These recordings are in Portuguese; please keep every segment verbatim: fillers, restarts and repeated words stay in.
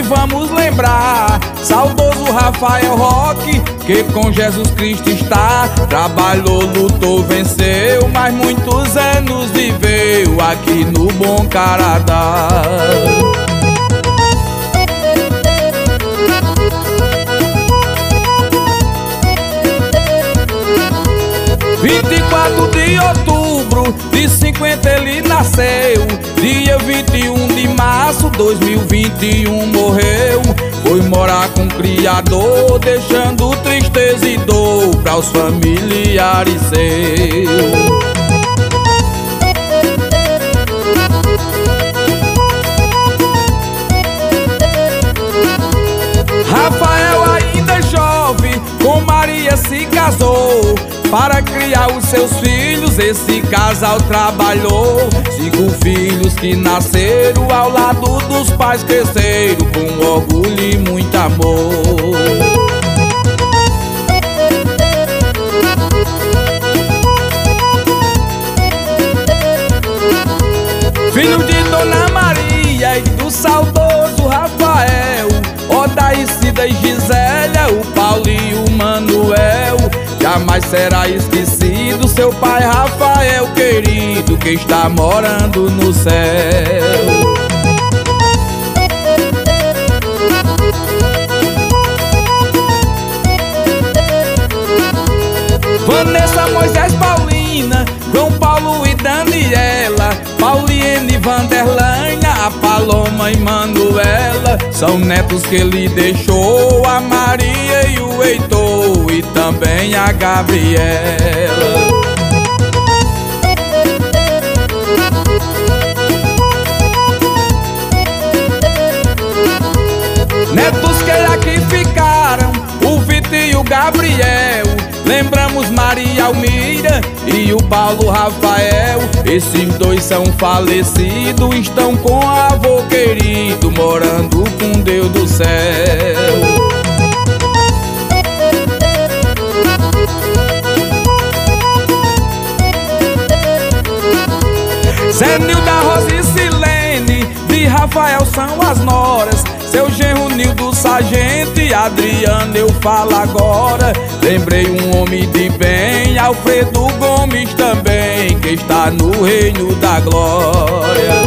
vamos lembrar saudoso Rafael Roque, que com Jesus Cristo está. Trabalhou, lutou, venceu, mas muitos anos viveu aqui no Bom Caradá. vinte e quatro de outubro de cinquenta ele nasceu. Dia vinte e um de março dois mil e vinte e um morreu. Foi morar com o Criador, deixando tristeza e dor para os familiares seus. Rafael ainda jovem com Maria se casou. Para criar os seus filhos esse casal trabalhou. Cinco filhos que nasceram ao lado dos pais cresceram com orgulho e muito amor. Filho de Dona Maria e do saudoso Rafael, Odaicida e Gisélia, o Paulo e o Manuel. Jamais será esquecido seu pai Rafael querido, que está morando no céu. Vanessa, Moisés, Paulina, João Paulo e Daniela, Pauliene e Vanderlânia, a Paloma e Manuela. São netos que ele deixou, a Maria e o Heitor, e também a Gabriela. Netos que aqui ficaram, o Vitor e o Gabriel. Lembramos Maria Almira e o Paulo Rafael. Esses dois são falecidos, estão com avô querido, morando com Deus do céu. Zé Nilda, Rosa e Silene, de Rafael são as noras. Seu genro Nildo Sargento e Adriano eu falo agora. Lembrei um homem de bem, Alfredo Gomes também, que está no reino da glória.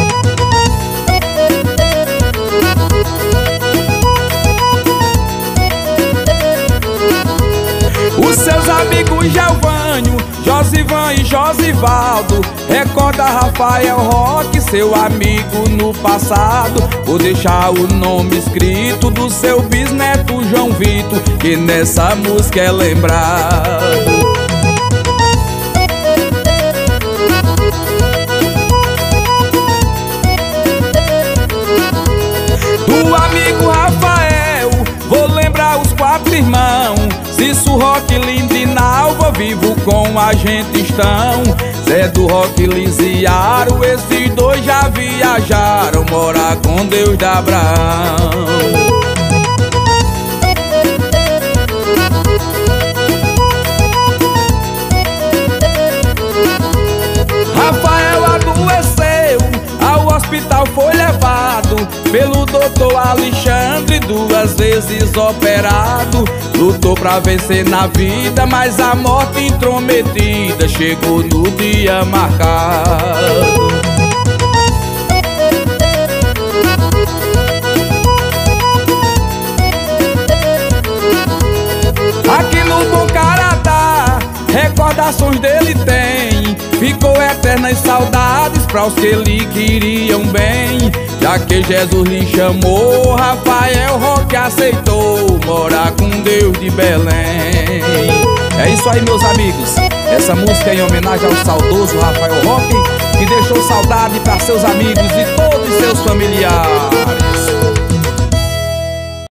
Os seus amigos Gelvânio, Josivan e Josivaldo, recorda Rafael Roque, seu amigo no passado. Vou deixar o nome escrito do seu bisneto João Vitor, que nessa música é lembrado. Do amigo Rafael, vou lembrar os quatro irmãos: Cício, Roque, Lindinalva, vivo com a gente estão. Zé do Roque, Lisiaro, esses dois já viajaram morar com Deus de Abraão. Rafael adoeceu, ao hospital foi levado pelo doutor Alexandre, duas vezes operado. Lutou pra vencer na vida, mas a morte intrometida chegou no dia marcado. Aqui no Bom Caradá, recordações dele tem. Ficou eternas saudades para os que lhe queriam bem. Já que Jesus lhe chamou, Rafael Roque aceitou morar com Deus de Belém. É isso aí, meus amigos. Essa música é em homenagem ao saudoso Rafael Roque, que deixou saudade para seus amigos e todos seus familiares.